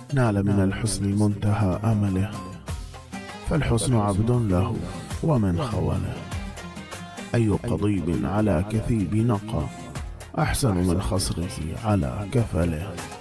نال من الحسن منتهى أمله، فالحسن عبد له ومن خوله. أي قضيب على كثيب نقى، أحسن من خصره على كفله.